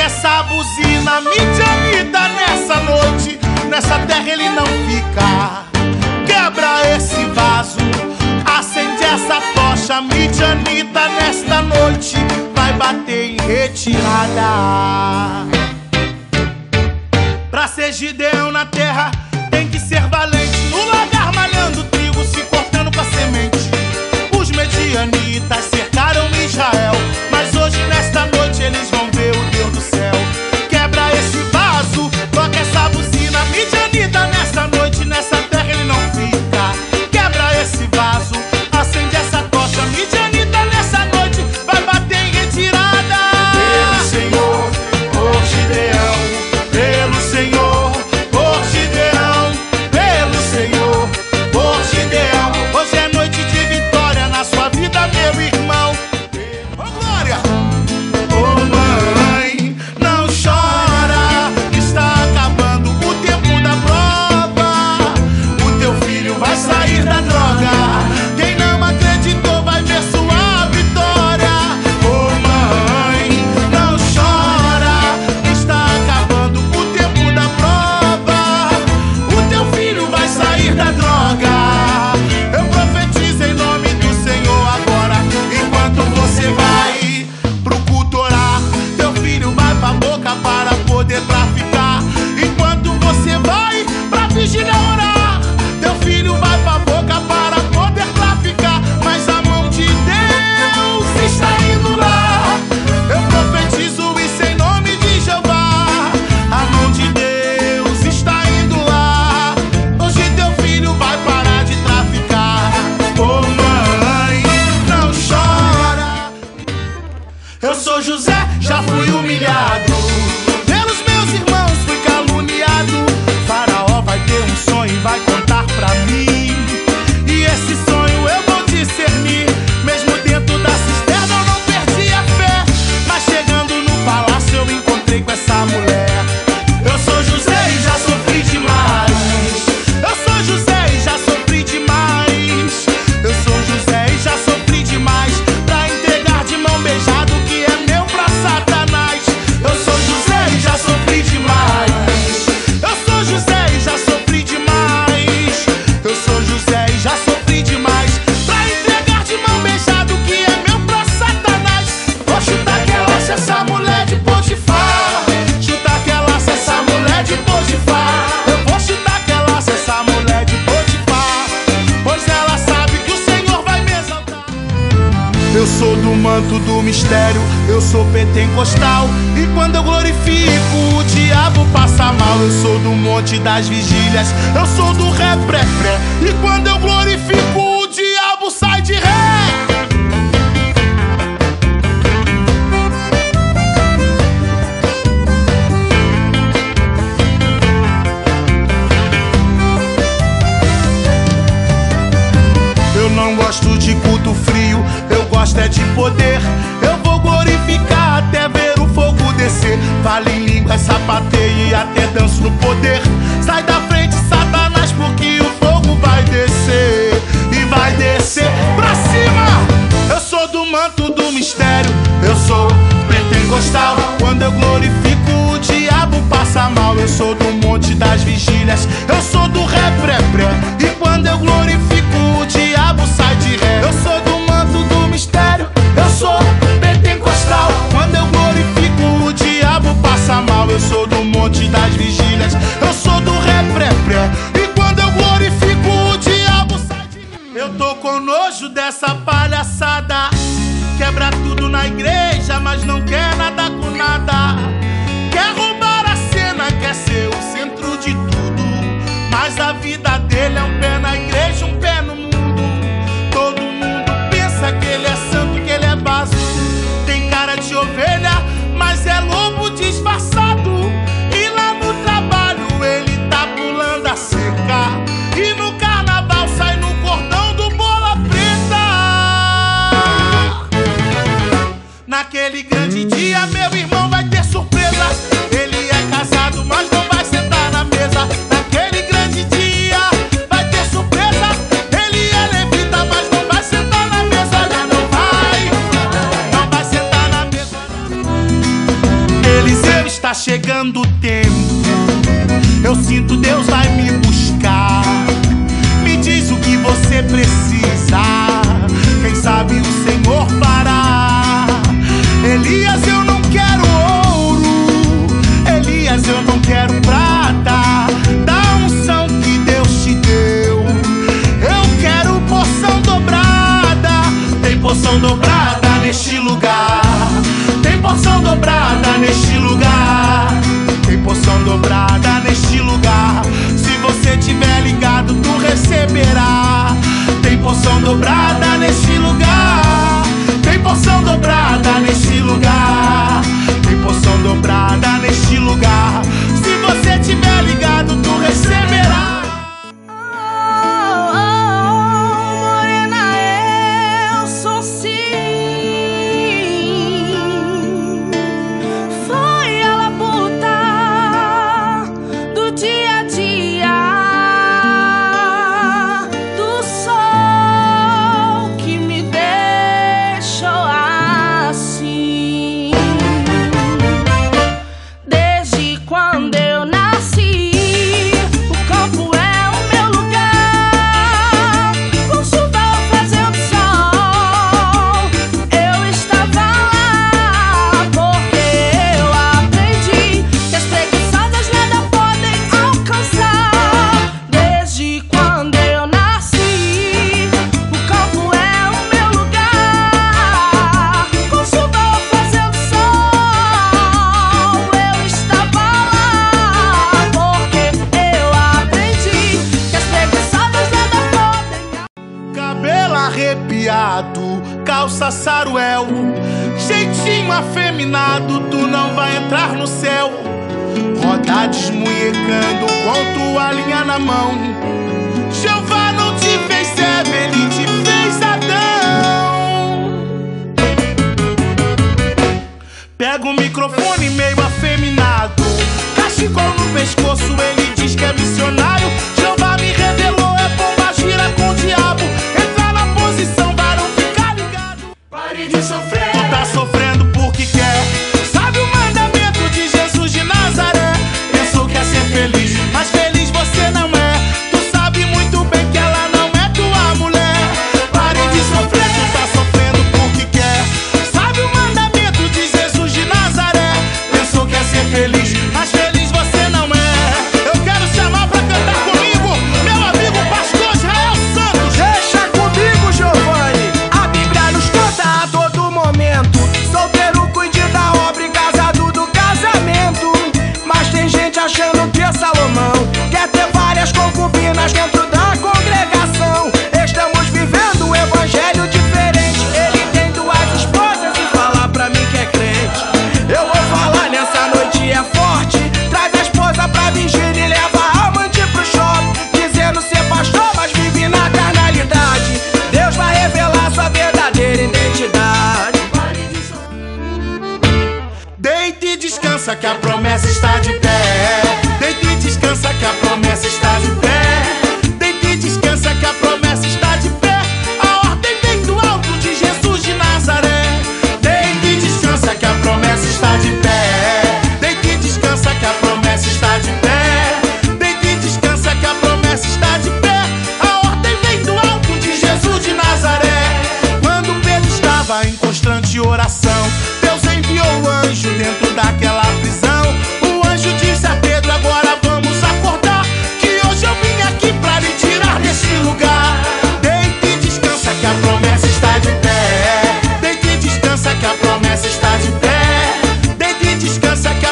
essa buzina, Midianita, nessa noite, nessa terra ele não fica. Quebra esse vaso, acende essa tocha, Midianita, nesta noite vai bater em retirada. Pra ser Gideão na terra tem que ser valente, no lagar malhando trigo, se cortando pra semente. Os medianitas cercaram Israel, mas hoje nesta noite eles vão ver o Deus do céu. Quebra esse vaso, toca essa buzina, Midianita, nessa noite, nessa terra ele não fica. Quebra esse vaso, acende essa tocha, Midianita, nessa noite vai bater em retirada. Pelo Senhor, por Gideão, pelo Senhor, por Gideão, pelo Senhor, por Gideão. Hoje é noite de vitória na sua vida, meu irmão. Ô glória! Ô mãe, não chora, está acabando o tempo da prova. O teu filho vai sair da droga. Quem não acreditou vai ver sua vitória. Ô mãe, não chora, está acabando o tempo da prova. O teu filho vai sair da droga. Eu profetizo em nome do Senhor agora. Enquanto você vai pro culto orar, teu filho vai pra boca para poder traficar. Enquanto você vai pra vigília orar, teu filho vai pra boca para poder traficar. Mas a mão de Deus está indo lá. Eu profetizo isso em nome de Jeová. A mão de Deus está indo lá. Hoje teu filho vai parar de traficar. Ô mãe, não chora. Eu sou José, já fui humilhado. Pelos meus irmãos fui caluniado. Faraó vai ter um sonho e vai contar pra mim. E esse sonho eu vou discernir. Mesmo dentro da cisterna eu não perdi a fé. Mas chegando no palácio eu encontrei com essa mulher. Eu sou José e já sofri demais. Eu sou José e já sofri demais. Eu sou José e já sofri demais pra entregar de mão beijada o que é meu pra Satanás. Eu sou José e já sofri demais. Eu sou José e já sofri demais. Eu sou José e já sofri demais pra entregar de mão beijada o que é meu pra Satanás. Vou chutar aquela se essa mulher de Potifar. Chutar aquela se essa mulher de Potifar. Eu vou chutar aquela se essa mulher de Potifar, pois ela sabe que o Senhor vai me exaltar. Eu sou do manto do mistério, eu sou pentecostal. E quando eu glorifico, o diabo passa mal. Eu sou do monte das vigílias, eu sou do ré-pré-pré. E quando eu glorifico, o diabo sai de ré. Eu não gosto de culto frio, eu gosto é de poder. Eu vou glorificar até ver o fogo descer. Fale em língua, sapateie e até danço no poder. Sai da frente, Satanás, porque o fogo vai descer. E vai descer pra cima. Eu sou do manto do mistério, eu sou pentecostal. Quando eu glorifico, o diabo passa mal. Eu sou do monte das vigílias, eu sou do ré-pré-pré. E quando eu glorifico, o diabo sai de ré. Eu sou do manto do mistério, eu sou pentecostal. Quando eu glorifico, o diabo passa mal. Eu sou do monte das vigílias, eu sou do ré-pré-pré. E quando eu glorifico, o diabo sai de ré. Eu tô com nojo dessa palhaçada. Quebra tudo na igreja, mas não quer nada com nada. Quer roubar a cena, quer ser o centro de tudo. Mas a vida dele é um pé na igreja, um pé no mundo. Todo mundo pensa que ele é santo, que ele é vaso. Tem cara de ovelha, mas é lobo disfarçado. E lá no trabalho ele tá pulando a cerca. E no carnaval sai no cordão do Bola Preta. Naquele grande dia, meu irmão, vai ter surpresa. Ele é casado, mas não vai sentar na mesa. Naquele grande dia vai ter surpresa. Ele é levita, mas não vai sentar na mesa. Olha, não vai sentar na mesa. Eliseu chegando o tempo, eu sinto Deus vai me buscar. Me diz o que você precisa, quem sabe o Senhor fará. Elias, eu não quero ouro, Elias, eu não quero prata. Da unção que Deus te deu, eu quero porção dobrada. Tem porção dobrada neste lugar, tem porção dobrada neste lugar, tem porção dobrada neste lugar. Se você tiver ligado, tu receberá. Tem porção dobrada neste lugar, tem porção dobrada neste lugar, tem porção dobrada neste lugar. Se você tiver ligado, tu receberá. Arrepiado, calça saruel, jeitinho afeminado, tu não vai entrar no céu. Roda desmunhecando com toalhinha na mão. Jeová não te fez Eva, ele te fez Adão. Pega o microfone meio afeminado, cachecol no pescoço, ele diz que é missionário. Jeová me revelou, é bomba gira com o diabo. Varão, fica ligado. Pare de sofrer. Tu tá sofrendo porque quer. Sabe o mandamento de Jesus de Nazaré? Pensou que ia ser feliz, mas feliz você não é. Tu sabe muito bem que ela não é tua mulher. Pare de sofrer. Tu tá sofrendo porque quer. Sabe o mandamento de Jesus de Nazaré? Pensou que ia ser feliz, mas feliz você não é. Eu quero chamar pra cantar comigo meu amigo pastor Israel Santos. Deixa comigo, Giovanni. A Bíblia nos conta a todo momento: solteiro cuide da obra e casado do casamento. Mas tem gente achando que Salomão quer ter várias concubinas dentro da congregação. Estamos vivendo um evangelho diferente. Ele tem duas esposas e fala pra mim que é crente. Eu vou falar nessa noite é forte. Traz a esposa pra vigília e leva a amante pro shopping, dizendo ser pastor, mas vive na carnalidade. Deus vai revelar sua verdadeira identidade. Deita e descansa que a promessa está de pé.